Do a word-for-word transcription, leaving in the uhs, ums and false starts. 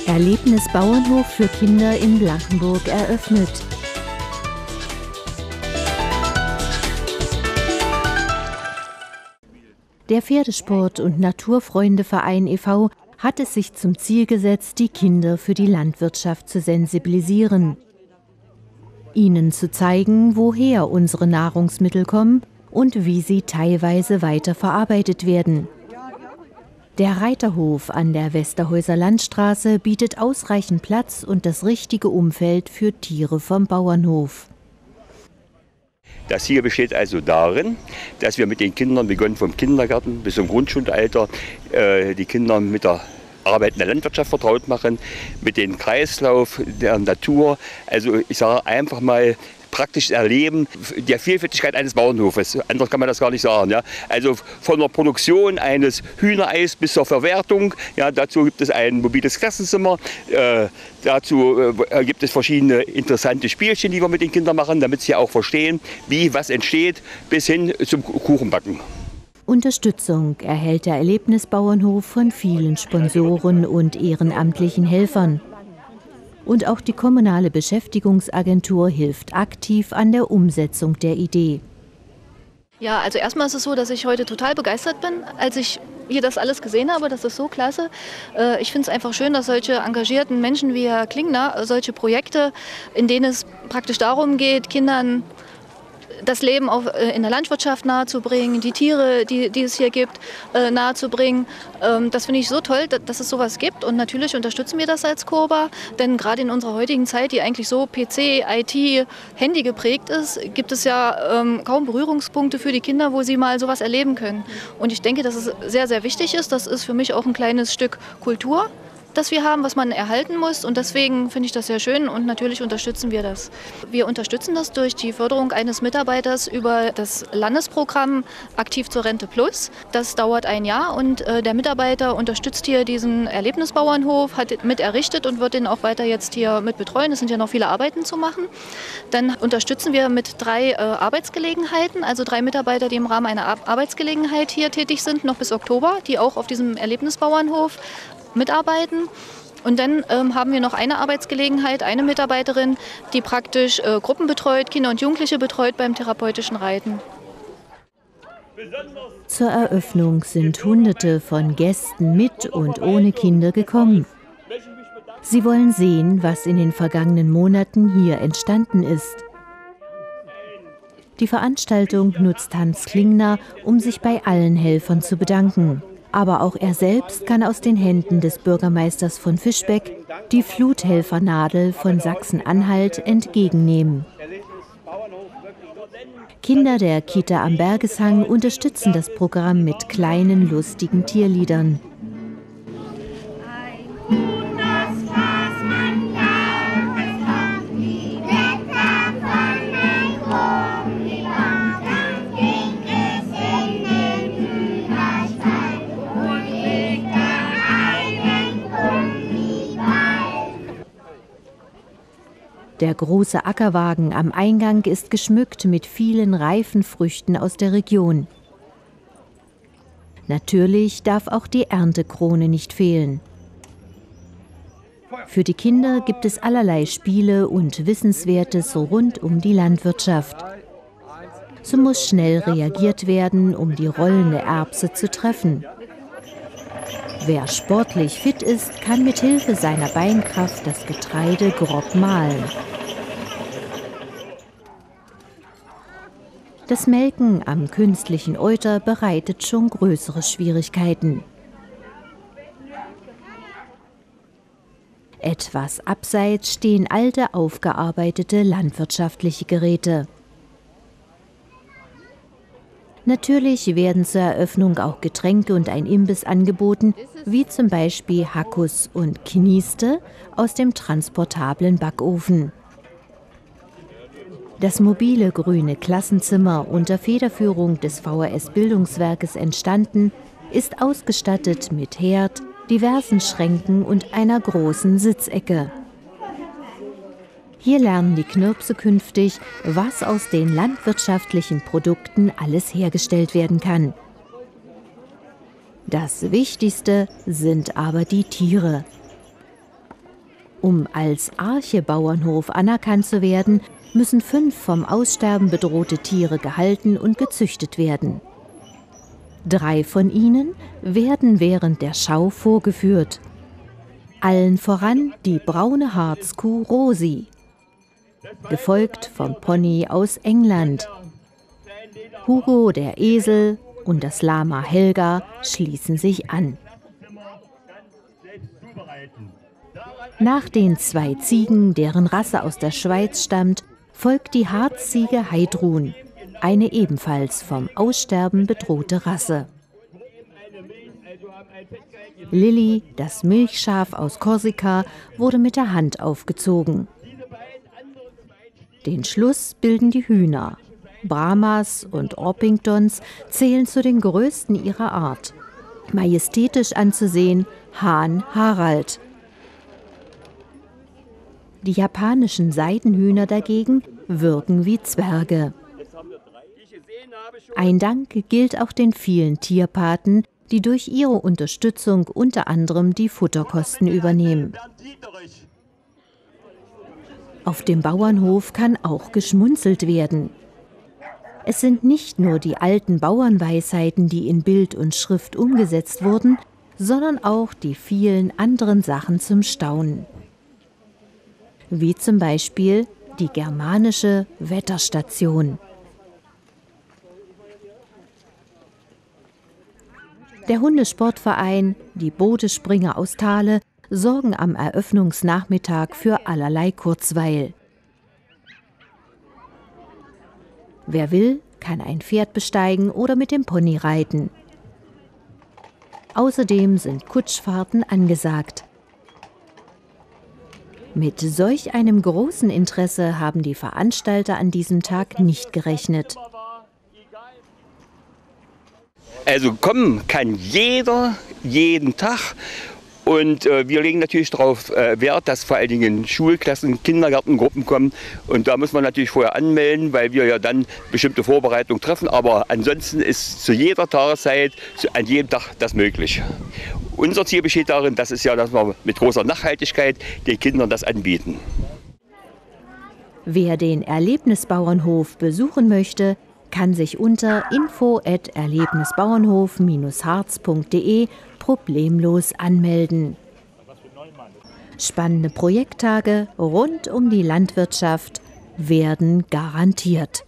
Erlebnisbauernhof für Kinder in Blankenburg eröffnet. Der Pferdesport- und Naturfreundeverein e V hat es sich zum Ziel gesetzt, die Kinder für die Landwirtschaft zu sensibilisieren. Ihnen zu zeigen, woher unsere Nahrungsmittel kommen und wie sie teilweise weiterverarbeitet werden. Der Reiterhof an der Westerhäuser Landstraße bietet ausreichend Platz und das richtige Umfeld für Tiere vom Bauernhof. Das hier besteht also darin, dass wir mit den Kindern, begonnen vom Kindergarten bis zum Grundschulalter, äh, die Kinder mit der Arbeit in der Landwirtschaft vertraut machen, mit dem Kreislauf der Natur. Also ich sage einfach mal, praktisch erleben der Vielfältigkeit eines Bauernhofes. Anders kann man das gar nicht sagen. Ja. Also von der Produktion eines Hühnereis bis zur Verwertung. Ja, dazu gibt es ein mobiles Klassenzimmer. Äh, dazu äh, gibt es verschiedene interessante Spielchen, die wir mit den Kindern machen, damit sie auch verstehen, wie was entsteht, bis hin zum Kuchenbacken. Unterstützung erhält der Erlebnisbauernhof von vielen Sponsoren und ehrenamtlichen Helfern. Und auch die kommunale Beschäftigungsagentur hilft aktiv an der Umsetzung der Idee. Ja, also erstmal ist es so, dass ich heute total begeistert bin, als ich hier das alles gesehen habe. Das ist so klasse. Ich finde es einfach schön, dass solche engagierten Menschen wie Herr Klingner solche Projekte, in denen es praktisch darum geht, Kindern das Leben auch in der Landwirtschaft nahezubringen, die Tiere, die, die es hier gibt, nahezubringen. Das finde ich so toll, dass es sowas gibt. Und natürlich unterstützen wir das als Kurba. Denn gerade in unserer heutigen Zeit, die eigentlich so P C, I T, Handy geprägt ist, gibt es ja ähm, kaum Berührungspunkte für die Kinder, wo sie mal sowas erleben können. Und ich denke, dass es sehr, sehr wichtig ist. Das ist für mich auch ein kleines Stück Kultur, das wir haben, was man erhalten muss. Und deswegen finde ich das sehr schön und natürlich unterstützen wir das. Wir unterstützen das durch die Förderung eines Mitarbeiters über das Landesprogramm Aktiv zur Rente Plus. Das dauert ein Jahr und äh, der Mitarbeiter unterstützt hier diesen Erlebnisbauernhof, hat mit errichtet und wird den auch weiter jetzt hier mit betreuen. Es sind ja noch viele Arbeiten zu machen. Dann unterstützen wir mit drei äh, Arbeitsgelegenheiten, also drei Mitarbeiter, die im Rahmen einer Ar Arbeitsgelegenheit hier tätig sind, noch bis Oktober, die auch auf diesem Erlebnisbauernhof mitarbeiten. Und dann ähm, haben wir noch eine Arbeitsgelegenheit, eine Mitarbeiterin, die praktisch äh, Gruppen betreut, Kinder und Jugendliche betreut beim therapeutischen Reiten. Zur Eröffnung sind Hunderte von Gästen mit und ohne Kinder gekommen. Sie wollen sehen, was in den vergangenen Monaten hier entstanden ist. Die Veranstaltung nutzt Hans Klingner, um sich bei allen Helfern zu bedanken. Aber auch er selbst kann aus den Händen des Bürgermeisters von Fischbeck die Fluthelfernadel von Sachsen-Anhalt entgegennehmen. Kinder der Kita am Bergeshang unterstützen das Programm mit kleinen, lustigen Tierliedern. Der große Ackerwagen am Eingang ist geschmückt mit vielen reifen Früchten aus der Region. Natürlich darf auch die Erntekrone nicht fehlen. Für die Kinder gibt es allerlei Spiele und Wissenswertes rund um die Landwirtschaft. So muss schnell reagiert werden, um die rollende Erbse zu treffen. Wer sportlich fit ist, kann mit Hilfe seiner Beinkraft das Getreide grob mahlen. Das Melken am künstlichen Euter bereitet schon größere Schwierigkeiten. Etwas abseits stehen alte, aufgearbeitete landwirtschaftliche Geräte. Natürlich werden zur Eröffnung auch Getränke und ein Imbiss angeboten, wie zum Beispiel Hackus und Knieste aus dem transportablen Backofen. Das mobile grüne Klassenzimmer, unter Federführung des V H S-Bildungswerkes entstanden, ist ausgestattet mit Herd, diversen Schränken und einer großen Sitzecke. Hier lernen die Knirpse künftig, was aus den landwirtschaftlichen Produkten alles hergestellt werden kann. Das Wichtigste sind aber die Tiere. Um als Arche-Bauernhof anerkannt zu werden, müssen fünf vom Aussterben bedrohte Tiere gehalten und gezüchtet werden. Drei von ihnen werden während der Schau vorgeführt. Allen voran die braune Harzkuh Rosi, gefolgt vom Pony aus England. Hugo der Esel und das Lama Helga schließen sich an. Nach den zwei Ziegen, deren Rasse aus der Schweiz stammt, folgt die Harzziege Heidrun, eine ebenfalls vom Aussterben bedrohte Rasse. Lilly, das Milchschaf aus Korsika, wurde mit der Hand aufgezogen. Den Schluss bilden die Hühner. Brahmas und Orpingtons zählen zu den größten ihrer Art. Majestätisch anzusehen, Hahn Harald. Die japanischen Seidenhühner dagegen wirken wie Zwerge. Ein Dank gilt auch den vielen Tierpaten, die durch ihre Unterstützung unter anderem die Futterkosten übernehmen. Auf dem Bauernhof kann auch geschmunzelt werden. Es sind nicht nur die alten Bauernweisheiten, die in Bild und Schrift umgesetzt wurden, sondern auch die vielen anderen Sachen zum Staunen. Wie zum Beispiel die germanische Wetterstation. Der Hundesportverein, die Bodespringer aus Thale, sorgen am Eröffnungsnachmittag für allerlei Kurzweil. Wer will, kann ein Pferd besteigen oder mit dem Pony reiten. Außerdem sind Kutschfahrten angesagt. Mit solch einem großen Interesse haben die Veranstalter an diesem Tag nicht gerechnet. Also kommen kann jeder, jeden Tag. Und äh, wir legen natürlich darauf äh, Wert, dass vor allen Dingen Schulklassen, Kindergartengruppen kommen. Und da muss man natürlich vorher anmelden, weil wir ja dann bestimmte Vorbereitungen treffen. Aber ansonsten ist zu jeder Tageszeit, zu, an jedem Tag das möglich. Unser Ziel besteht darin, das ist ja, dass wir mit großer Nachhaltigkeit den Kindern das anbieten. Wer den Erlebnisbauernhof besuchen möchte, kann sich unter info at erlebnisbauernhof harz punkt de problemlos anmelden. Spannende Projekttage rund um die Landwirtschaft werden garantiert.